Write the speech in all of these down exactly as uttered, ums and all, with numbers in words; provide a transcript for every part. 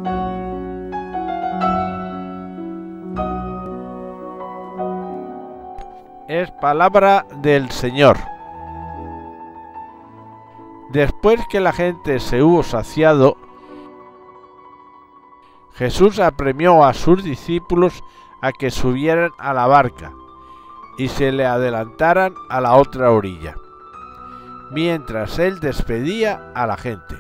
Es palabra del Señor. Después que la gente se hubo saciado, Jesús apremió a sus discípulos a que subieran a la barca y se le adelantaran a la otra orilla, mientras él despedía a la gente.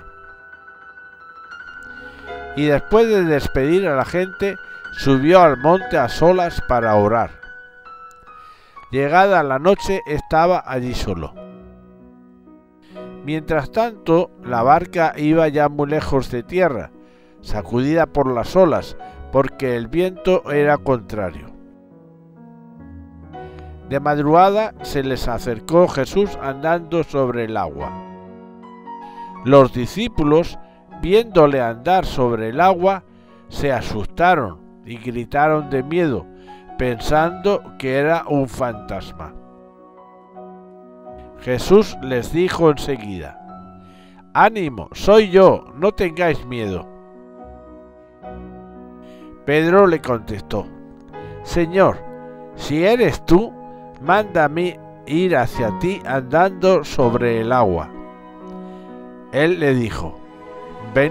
Y después de despedir a la gente, subió al monte a solas para orar. Llegada la noche, estaba allí solo. Mientras tanto, la barca iba ya muy lejos de tierra, sacudida por las olas, porque el viento era contrario. De madrugada se les acercó Jesús andando sobre el agua. Los discípulos, viéndole andar sobre el agua, se asustaron y gritaron de miedo, pensando que era un fantasma. Jesús les dijo enseguida: «Ánimo, soy yo, no tengáis miedo». Pedro le contestó: «Señor, si eres tú, mándame ir hacia ti andando sobre el agua». Él le dijo: «Ven».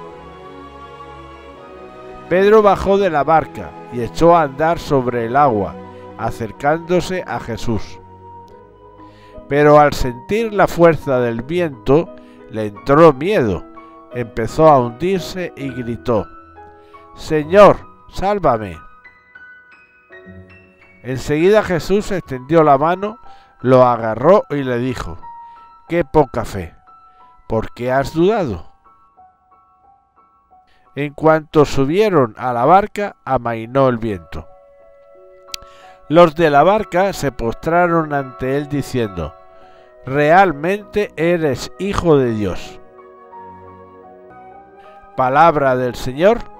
Pedro bajó de la barca y echó a andar sobre el agua, acercándose a Jesús. Pero al sentir la fuerza del viento, le entró miedo, empezó a hundirse y gritó: «Señor, sálvame». Enseguida Jesús extendió la mano, lo agarró y le dijo: «Qué poca fe, ¿por qué has dudado?». En cuanto subieron a la barca, amainó el viento. Los de la barca se postraron ante él diciendo: «Realmente eres Hijo de Dios». Palabra del Señor.